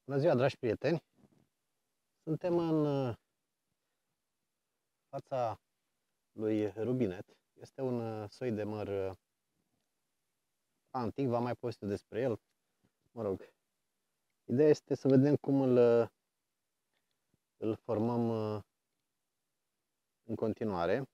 Bună ziua, dragi prieteni! Suntem în fața lui Rubinet. Este un soi de măr antic, v-am mai povestit despre el. Mă rog, ideea este să vedem cum îl formăm în continuare.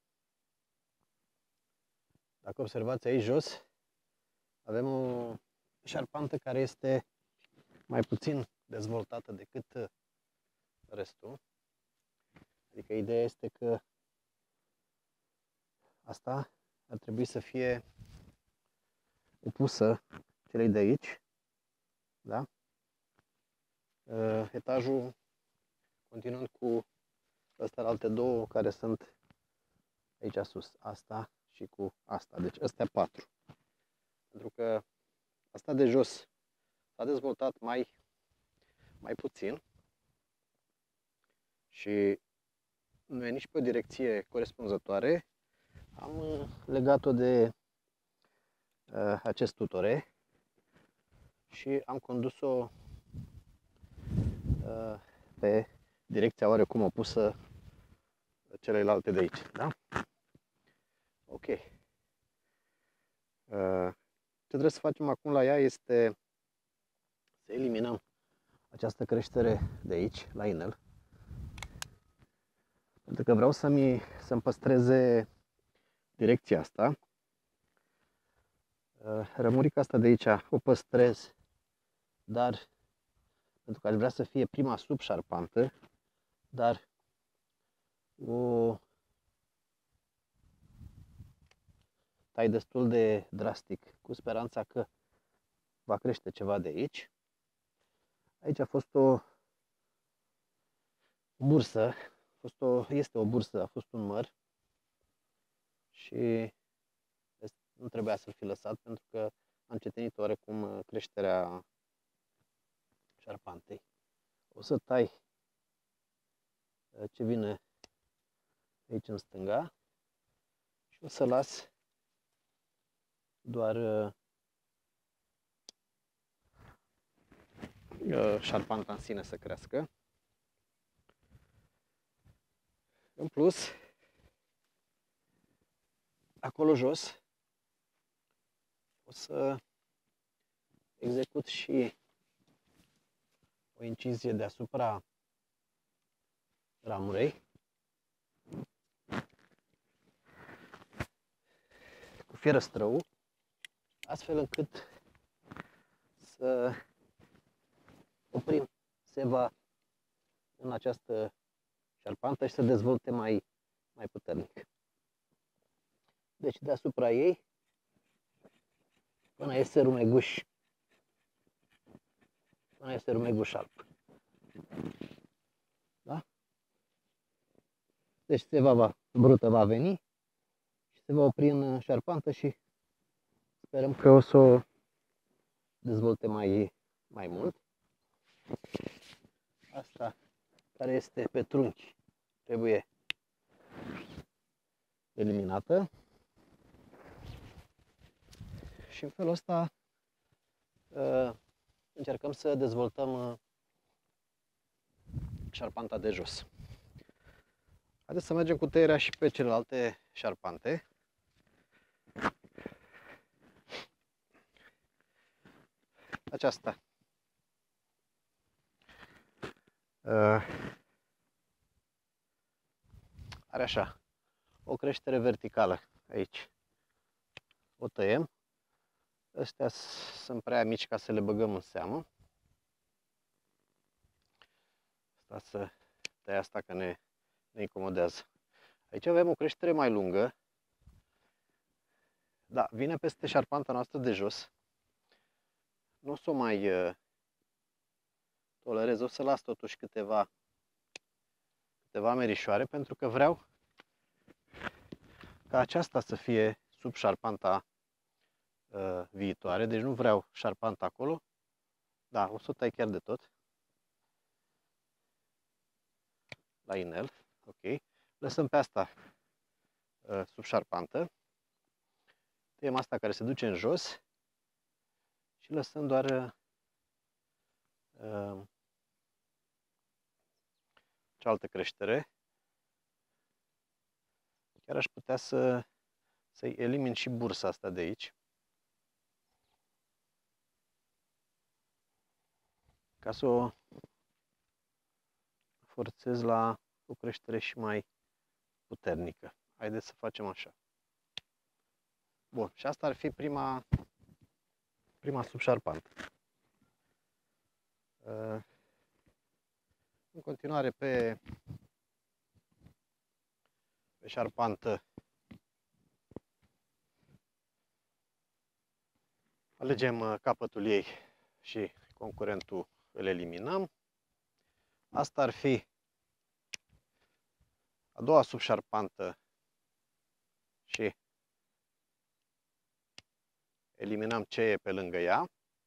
Dacă observați aici jos, avem o șarpantă care este mai puțin dezvoltată decât restul. Adică ideea este că asta ar trebui să fie opusă celei de aici, da? Etajul continuând cu astea alte două care sunt aici sus, asta și cu asta, deci astea 4. Pentru că asta de jos s-a dezvoltat mai puțin și nu e nici pe o direcție corespunzătoare. Am legat-o de acest tutore și am condus-o pe direcția oarecum opusă celelalte de aici, da? Ok. Ce trebuie să facem acum la ea este să eliminăm această creștere de aici, la inel, pentru că vreau să-mi păstreze direcția asta. Rămurica asta de aici o păstrez, dar pentru că aș vrea să fie prima subșarpantă, dar o tai destul de drastic, cu speranța că va crește ceva de aici. Aici a fost o bursă, este o bursă, a fost un măr și nu trebuia să-l fi lăsat pentru că am încetinit oarecum creșterea șarpantei. O să tai ce vine aici în stânga și o să las doar șarpanta în sine să crească. În plus, acolo jos o să execut și o incizie deasupra ramurei cu fierăstrău, astfel încât să oprim seva în această șarpantă și să dezvolte mai puternic. Deci deasupra ei, până iese rumeguș alb. Da? Deci seva brută va veni și se va opri în șarpantă și sperăm că o să o dezvolte mai mult. Asta care este pe trunchi trebuie eliminată și în felul ăsta încercăm să dezvoltăm șarpanta de jos. Haideți să mergem cu tăierea și pe celelalte șarpante. Aceasta are așa o creștere verticală aici. O tăiem. Astea sunt prea mici ca să le băgăm în seamă. Să tăia asta că ne incomodează. Aici avem o creștere mai lungă. Da, vine peste șarpanta noastră de jos. Nu o să o mai tolerez, o să las totuși câteva merișoare, pentru că vreau ca aceasta să fie sub șarpanta viitoare, deci nu vreau șarpanta acolo. Da, o să o tai chiar de tot la inel, ok. Lăsăm pe asta sub șarpantă, tăiem asta care se duce în jos și lăsăm doar cealaltă creștere, chiar aș putea să-i elimin și bursa asta de aici, ca să o forțez la o creștere și mai puternică. Haideți să facem așa. Bun, și asta ar fi prima subșarpantă. În continuare pe șarpantă alegem capătul ei și concurentul îl eliminăm. Asta ar fi a doua subșarpantă și eliminăm ce e pe lângă ea.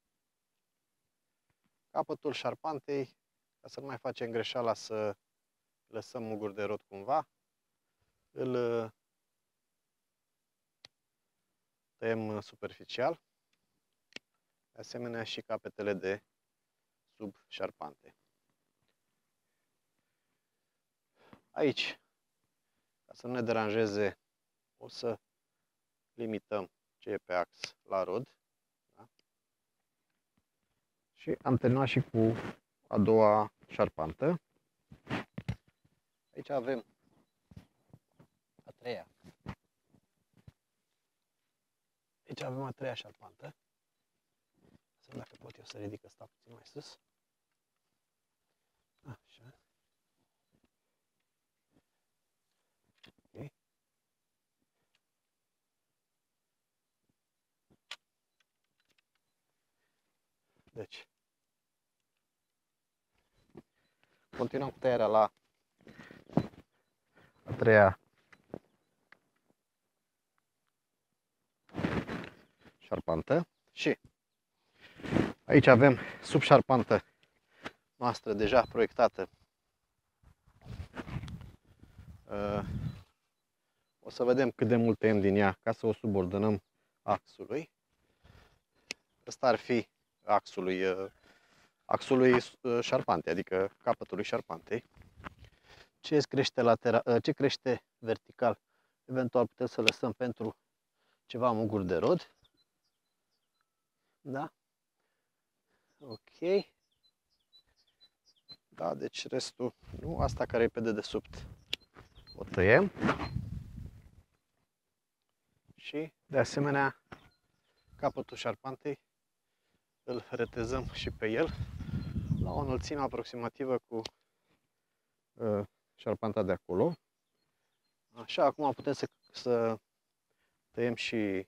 Capătul șarpantei, ca să nu mai facem greșeala să lăsăm muguri de rod cumva, îl tăiem superficial. De asemenea și capetele de sub șarpante. Aici, ca să nu ne deranjeze, o să limităm ce e pe ax la rod. Da? Și am terminat și cu a doua șarpantă. Aici avem a treia. Aici avem a treia șarpantă. Să vedem dacă pot eu să ridic asta puțin mai sus. Așa. Ok. Deci, continuăm cu tăierea la a treia șarpantă și aici avem subșarpantă noastră deja proiectată. O să vedem cât de mult tăiem din ea ca să o subordonăm axului. Ăsta ar fi axului șarpantei, adică capătului șarpantei. Ce crește lateral, ce crește vertical, eventual putem să lăsăm pentru ceva muguri de rod. Da? Ok. Da, deci restul, nu, asta care e pe dedesubt o tăiem. Și de asemenea capătul șarpantei îl retezăm și pe el la o înălțime aproximativă cu șarpanta de acolo. Așa, acum putem să tăiem și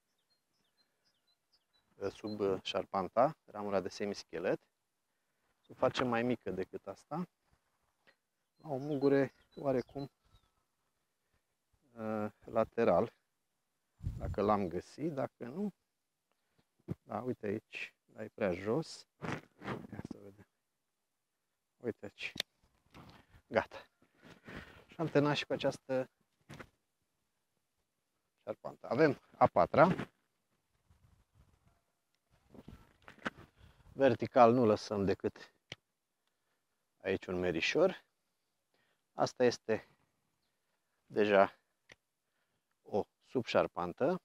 sub șarpanta, ramura de semischelet. Să o facem mai mică decât asta. La o mugure oarecum lateral, dacă l-am găsit, dacă nu, da, uite aici, da, e prea jos. Ia să vedem. Uite aici. Gata. Și am terminat și cu această șarpantă. Avem a patra. Vertical nu lăsăm decât aici un merișor. Asta este deja o subșarpantă.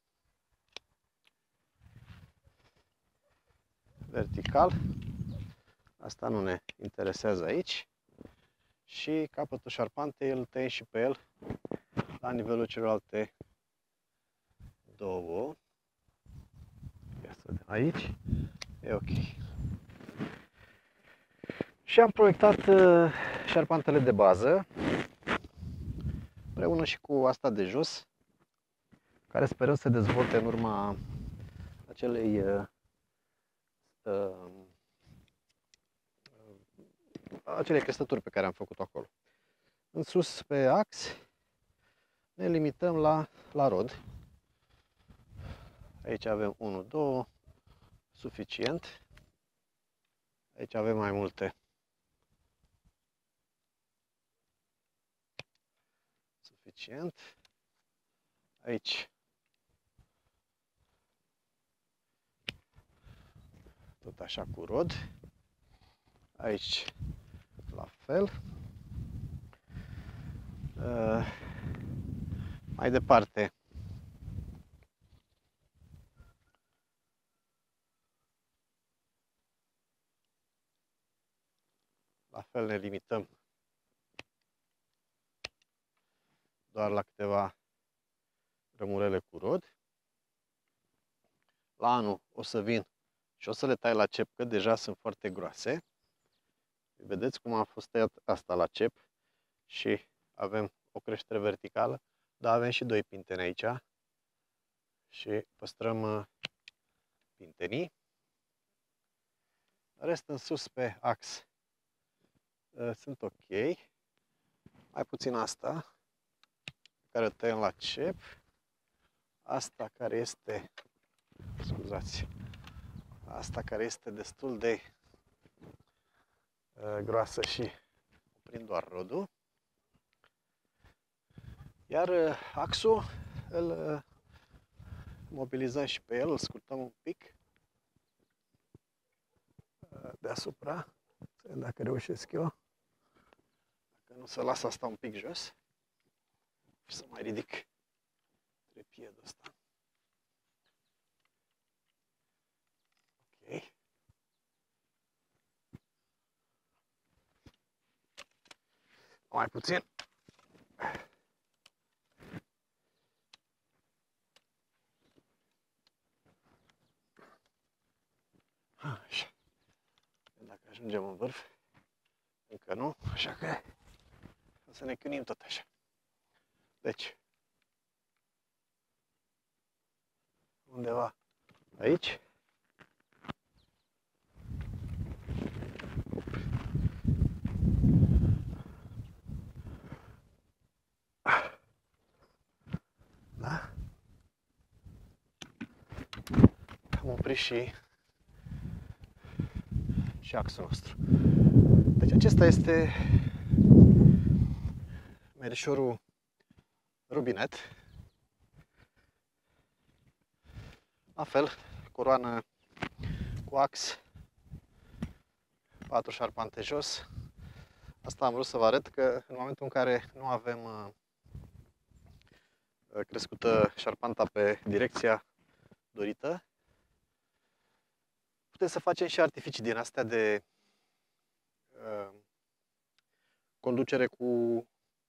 Vertical. Asta nu ne interesează aici. Și capătul șarpantei îl tăiem și pe el la nivelul celorlalte două. Ia să vedem aici. E ok. Și am proiectat șarpantele de bază împreună și cu asta de jos, care sperăm să se dezvolte în urma acelei crestături pe care am făcut-o acolo. În sus pe ax ne limităm la rod. Aici avem 1, 2, suficient. Aici avem mai multe. Suficient. Aici tot așa cu rod. Aici la fel. Mai departe, la fel ne limităm doar la câteva rămurele cu rod. La anul o să vin și o să le tai la cep, că deja sunt foarte groase. Vedeți cum a fost tăiat asta la cep și avem o creștere verticală, dar avem și 2 pinteni aici și păstrăm pintenii. Rest în sus pe ax sunt ok. Mai puțin asta, care o tăiem la cep. Asta care este, scuzați, asta care este destul de groasă și prind doar rodul. Iar axul îl mobilizăm și pe el, îl scurtăm un pic deasupra, dacă reușesc eu. Dacă nu, să las asta un pic jos și să mai ridic trepiedul ăsta. Ok. Mai puțin. Așa. Dacă ajungem în vârf, încă nu, așa că o să ne chinuim tot așa. Deci, undeva aici. Da? Am oprit și axul nostru. Deci acesta este merișorul robinet. La fel, coroană cu ax, 4 șarpante jos. Asta am vrut să vă arăt, că în momentul în care nu avem crescută șarpanta pe direcția dorită, putem să facem și artificii din astea de conducere cu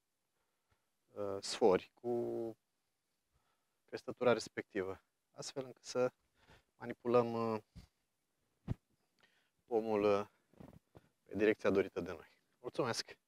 sfori, cu crestătura respectivă, astfel încât să manipulăm pomul pe direcția dorită de noi. Mulțumesc!